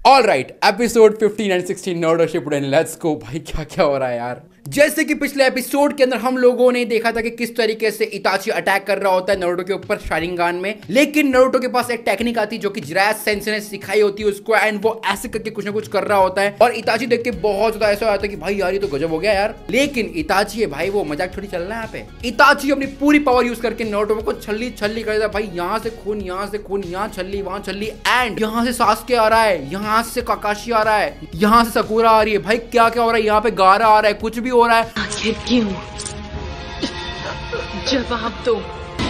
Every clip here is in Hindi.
Alright, episode 15 and 16 Naruto Shippuden, let's go भाई। क्या क्या हो रहा है यार। जैसे कि पिछले एपिसोड के अंदर हम लोगों ने देखा था कि किस तरीके से इताची अटैक कर रहा होता है नारुतो के ऊपर शारिंगान में, लेकिन नारुतो के पास एक टेक्निक आती है जो कि जिराया सेंसेई ने सिखाई होती है उसको, एंड वो ऐसे करके कुछ ना कुछ कर रहा होता है और इताची देख के बहुत ज्यादा ऐसा आता है कि भाई यार ये तो गजब हो गया यार। लेकिन इताची है भाई, वो मजाक थोड़ी चल रहा है यहाँ पे। इताची अपनी पूरी पावर यूज करके नारुतो को छल्ली छल्ली कर देता है भाई। यहाँ से खून, यहाँ छल्ली, वहां छल्ली, एंड यहाँ से सासुके आ रहा है, यहाँ से काकाशी आ रहा है, यहाँ से साकुरा आ रही है। भाई क्या क्या हो रहा है यहाँ पे, गारा आ रहा है, कुछ भी हो रहा है। आखिर क्यों? जवाब दो।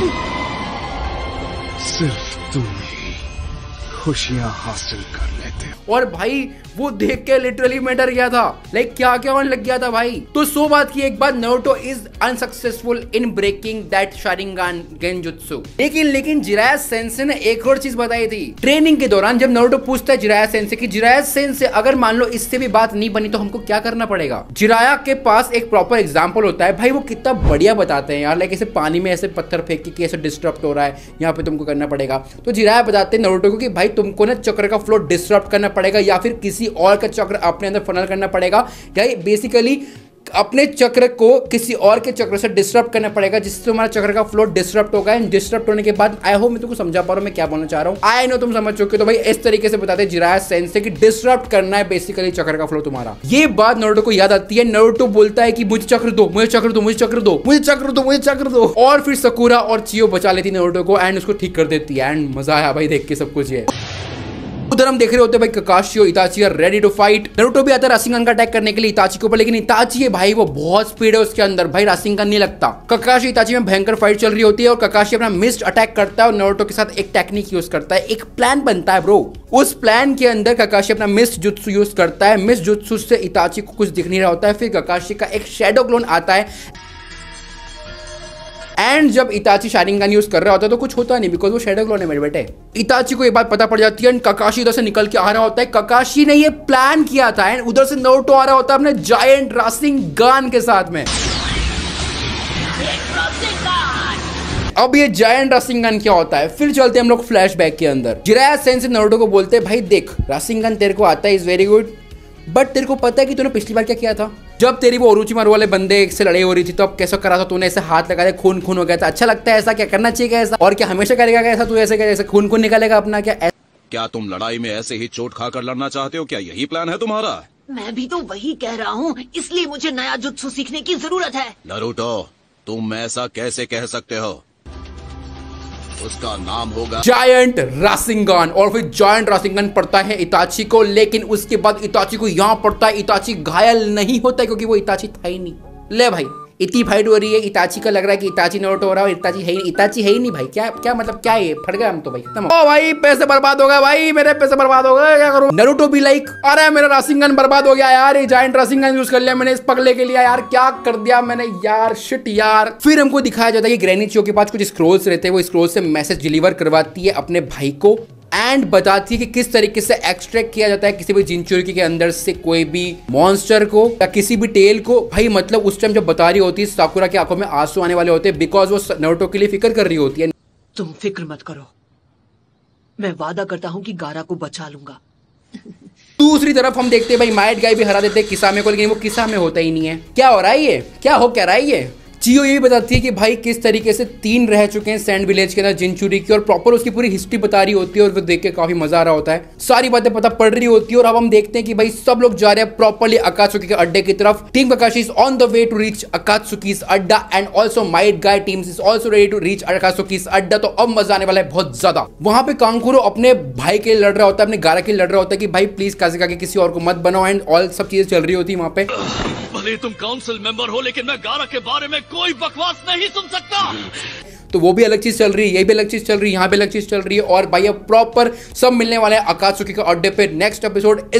सिर्फ तुम ही खुशियां हासिल कर लेते हो। और भाई वो देख के लिटरली मैं डर गया था, लाइक क्या क्या होने लग गया था भाई। तो सो बात की एक बात, Naruto is unsuccessful in breaking that sharingan genjutsu. लेकिन जिराया सेंसेई ने एक और चीज बताई थी ट्रेनिंग के दौरान, जब नारुतो पूछता है जिराया सेंसेई कि जिराया सेंसेई अगर मान लो इससे भी बात नहीं बनी तो हमको क्या करना पड़ेगा। जिराया के पास एक प्रॉपर एग्जाम्पल होता है भाई, वो कितना बढ़िया बताते हैं यार। लाइक ऐसे पानी में ऐसे पत्थर फेंक के ऐसे डिस्टर्ब हो रहा है, यहाँ पे तुमको करना पड़ेगा। तो जिराया बताते हैं नारुतो को कि भाई तुमको ना चक्र का फ्लो डिस्टर्ब करना पड़ेगा, या फिर किसी और का चक्र अपने अंदर फनल करना पड़ेगा, या बेसिकली अपने चक्र को किसी और के चक्र से डिस्टर्ब करना पड़ेगा, जिससे तुम्हारा चक्र का फ्लो डिस्टर्ब होगा। एंड डिस्टर्ब होने के बाद आई होप मैं तुमको समझा पा रहा हूं मैं क्या बोलना चाह रहा हूं। आई नो तुम समझ चुके हो। तो भाई इस तरीके से बताते हैं जिराया सेंसेई कि डिस्टर्ब करना है बेसिकली चक्र का फ्लो तुम्हारा। ये बात नारुतो को याद आती है। नारुतो बोलता है कि मुझे चक्र दो, मुझे चक्र दो, मुझे चक्र दो, मुझे चक्र दो, मुझे चक्र दो। और फिर साकुरा और चियो बचा लेती नारुतो को एंड उसको ठीक कर देती है। एंड मजा आया भाई देख के सब कुछ। ये उधर हम देख रहे होते हैं भाई काकाशी और Itachi are ready to fight. Naruto भी आता है राशिंगन का अटैक करने के लिए इताची के ऊपर, लेकिन इताची है भाई वो बहुत स्पीड है उसके अंदर भाई, राशिंगन नहीं लगता। काकाशी इताची में भयंकर फाइट चल रही होती है और काकाशी अपना मिस्ड अटैक करता है और नारुतो के साथ एक टेक्निक यूज करता है। एक प्लान बनता है ब्रो। उस प्लान के अंदर काकाशी अपना मिस्ड जुत्सु यूज करता है। मिस्ड जुत्सु से इताची को कुछ दिख नहीं रहा होता है। फिर काकाशी का एक शैडो क्लोन आता है एंड जब इताची शारिंगान यूज कर रहा होता है तो कुछ होता नहीं, बिकॉज वो शैडो क्लोन है मेरे बेटे। इताची को ये बात पता पड़ जाती है एंड काकाशी उधर से निकल के आ रहा होता है। काकाशी ने ये प्लान किया था एंड उधर से नारुतो आ रहा होता है अपने जायंट राशिंगान के साथ में। अब ये जायंट राशिंगान क्या होता है, फिर चलते हैं हम लोग फ्लैशबैक के अंदर। जिराया सेंसेई नारुतो को बोलते हैं भाई देख राशिंगान तेरे को आता है, इज वेरी गुड, बट तेरे को पता है कि तूने पिछली बार क्या किया था जब तेरी वो ओरोचिमारू वाले बंदे से लड़ाई हो रही थी, तो अब कैसा करा था तूने, ऐसे हाथ लगा दे खून खून हो गया था। अच्छा लगता है ऐसा, क्या करना चाहिए ऐसा, और क्या हमेशा करेगा ऐसा तू, ऐसे खून खून निकालेगा अपना क्या तुम लड़ाई में ऐसे ही चोट खाकर लड़ना चाहते हो? क्या यही प्लान है तुम्हारा? मैं भी तो वही कह रहा हूँ, इसलिए मुझे नया जुत्सु सीखने की जरूरत है। नारुतो तुम ऐसा कैसे कह सकते हो? उसका नाम होगा जायंट राशिंगान। और फिर जायंट राशिंगान पड़ता है इताची को, लेकिन उसके बाद इताची को यहां पड़ता है। इताची घायल नहीं होता है क्योंकि वो इताची था ही नहीं। ले भाई इतनी फाइट हो रही है, इताची का लग रहा है कि इताची नारुतो हो रहा है, इताची है ही नहीं भाई। क्या मतलब क्या है, फट गए हम तो भाई। ओ भाई पैसे बर्बाद हो गए भाई, मेरे पैसे बर्बाद हो गए, क्या करूं। नारुतो भी लाइक अरे मेरा राशिंगान बर्बाद हो गया यार, ये जायंट राशिंगान यूज कर लिया मैंने इस पगले के लिए यार, क्या कर दिया मैंने यार, शिट यार। फिर हमको दिखाया जाता है कि ग्रैनी चियो के पास कुछ स्क्रोल्स रहते हैं, वो स्क्रोल से मैसेज डिलीवर करवाती है अपने भाई को एंड बताती है कि किस तरीके से एक्सट्रैक्ट किया जाता है किसी भी जिनचुरिकी के अंदर से कोई भी मॉन्स्टर को या किसी भी टेल को। भाई मतलब उस टाइम जब बता रही होती है साकुरा की आंखों में आंसू आने वाले होते हैं, बिकॉज वो नारुतो के लिए फिक्र कर रही होती है। तुम फिक्र मत करो, मैं वादा करता हूँ कि गारा को बचा लूंगा। दूसरी तरफ हम देखते हैं भाई माइट गाय भी हरा देते हैं किसामे को, लेकिन वो किसामे होता ही नहीं है। क्या हो रहा है ये, क्या हो क्या रहा है ये। चियो ये भी बताती है कि भाई किस तरीके से 3 रह चुके हैं सैंड विलेज के अंदर जिनचुरिकी, और प्रॉपर उसकी पूरी हिस्ट्री बता रही होती है और वो देख के काफी मजा आ रहा होता है, सारी बातें पता पड़ रही होती है। और अब हम देखते हैं कि भाई सब लोग जा रहे हैं प्रॉपरली अकात्सुकी के अड्डे की तरफ। Team Kakashi is on the way to reach Akatsuki's अड्डा and also Might Guy teams is also ready to reach Akatsuki's अड्डा। तो अब मजा आने वाला है बहुत ज्यादा। वहां पे कांकुरो अपने भाई के लड़ रहा होता है, अपने गारा के लड़ रहा होता है कि भाई प्लीज काजिका के किसी और को मत बनाओ, एंड ऑल सब चीजें चल रही होती है वहां पे। भले तुम काउंसिल मेंबर हो, लेकिन मैं गारा के बारे में कोई बकवास नहीं सुन सकता। तो वो भी अलग चीज चल रही है, ये भी अलग चीज चल रही है, यहाँ भी अलग चीज चल रही है, और भाई अब प्रॉपर सब मिलने वाले हैं अकात्सुकी के अड्डे पे। Next episode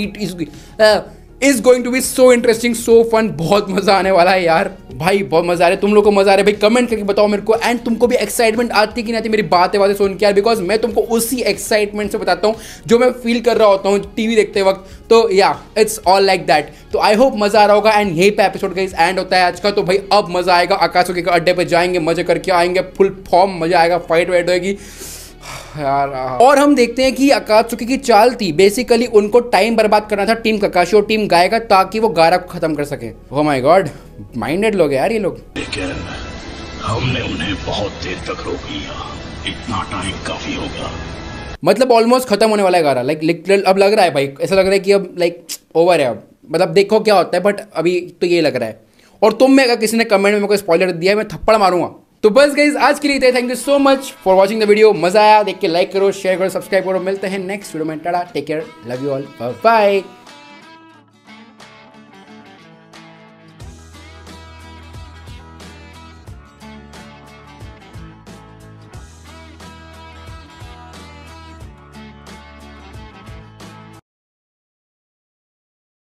is going to be so interesting, so fun, बहुत मजा आने वाला है यार। भाई बहुत मजा आ रहा है, तुम लोग को मजा आ रहा है भाई, कमेंट करके बताओ मेरे को। एंड तुमको भी एक्साइटमेंट आती कि नहीं आती मेरी बातें सुन के यार, बिकॉज मैं तुमको उसी एक्साइटमेंट से बताता हूँ जो मैं फील कर रहा होता हूँ टीवी देखते वक्त। तो या इट्स ऑल लाइक दैट। तो आई होप मजा आ रहा होगा एंड यही पे एपिसोड का एंड होता है आज का। तो भाई अब मजा आएगा, अकात्सुकी के अड्डे पे जाएंगे, मजे करके आएंगे, फुल फॉर्म मजा आएगा, फाइट वाइट होगी। यार। और हम देखते हैं कि अकात्सुकी की चाल थी बेसिकली उनको टाइम बर्बाद करना था टीम ककाशी और टीम गायका ताकि वो गारा को खत्म कर सके। ओह माय गॉड, माइंडेड लोग हैं यार ये लोग। लेकिन हमने उन्हें बहुत देर तक रोक लिया, इतना टाइम काफी होगा। मतलब ऑलमोस्ट खत्म होने वाला है गारा, लाइक अब लग रहा है भाई, ऐसा लग रहा है कि अब लाइक ओवर है अब, मतलब देखो क्या होता है, बट अभी तो ये लग रहा है। और तुम में अगर किसी ने कमेंट में मेरे को स्पॉइलर दिया है मैं थप्पड़ मारूंगा। तो बस गाइस आज के लिए thank you so much for watching the video. मजा आया देख के, लाइक करो, शेयर करो, सब्सक्राइब करो। मिलते हैं नेक्स्ट वीडियो में। Tata, take care, love you all, bye bye.